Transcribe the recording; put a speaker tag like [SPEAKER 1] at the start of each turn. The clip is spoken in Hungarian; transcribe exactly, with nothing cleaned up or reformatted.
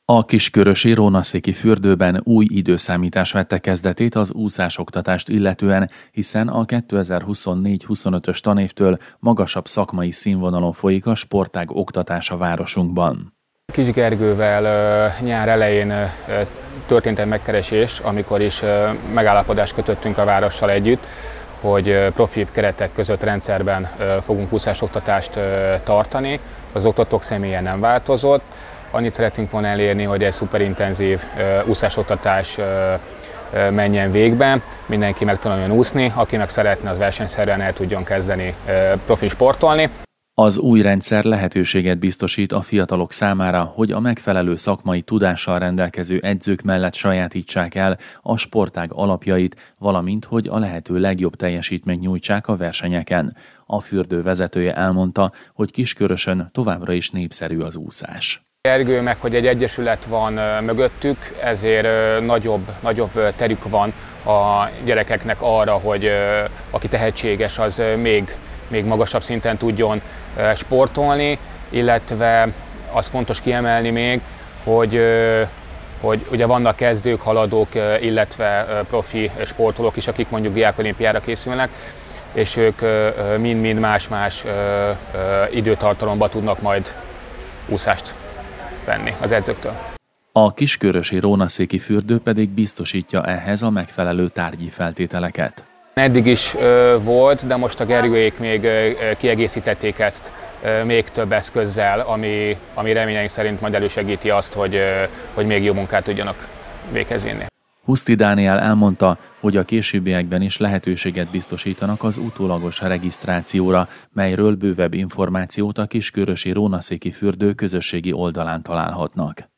[SPEAKER 1] A kiskörösi Rónaszéki fürdőben új időszámítás vette kezdetét az úszásoktatást illetően, hiszen a kétezer-huszonnégy huszonötös tanévtől magasabb szakmai színvonalon folyik a sportág oktatása városunkban.
[SPEAKER 2] Kis Gergővel nyár elején történt egy megkeresés, amikor is megállapodást kötöttünk a várossal együtt, hogy profi keretek között rendszerben fogunk úszásoktatást tartani. Az oktatók személye nem változott. Annyit szeretünk volna elérni, hogy egy szuperintenzív úszásoktatás menjen végbe, mindenki meg tanuljon úszni, aki meg szeretne, az versenyszerűen el tudjon kezdeni profi sportolni.
[SPEAKER 1] Az új rendszer lehetőséget biztosít a fiatalok számára, hogy a megfelelő szakmai tudással rendelkező edzők mellett sajátítsák el a sportág alapjait, valamint hogy a lehető legjobb teljesítményt nyújtsák a versenyeken. A fürdő vezetője elmondta, hogy Kiskörösön továbbra is népszerű az úszás.
[SPEAKER 2] Gergő meg, hogy egy egyesület van mögöttük, ezért nagyobb, nagyobb terük van a gyerekeknek arra, hogy aki tehetséges, az még, még magasabb szinten tudjon sportolni, illetve az fontos kiemelni még, hogy, hogy ugye vannak kezdők, haladók, illetve profi sportolók is, akik mondjuk diákolimpiára készülnek, és ők mind-mind más-más időtartalomban tudnak majd úszást venni az edzőktől.
[SPEAKER 1] A kiskörösi Rónaszéki fürdő pedig biztosítja ehhez a megfelelő tárgyi feltételeket.
[SPEAKER 2] Eddig is ö, volt, de most a Gergőék még ö, kiegészítették ezt ö, még több eszközzel, ami, ami reményeink szerint majd elősegíti azt, hogy, ö, hogy még jobb munkát tudjanak véghez vinni.
[SPEAKER 1] Huszti Dániel elmondta, hogy a későbbiekben is lehetőséget biztosítanak az utólagos regisztrációra, melyről bővebb információt a kiskörösi Rónaszéki fürdő közösségi oldalán találhatnak.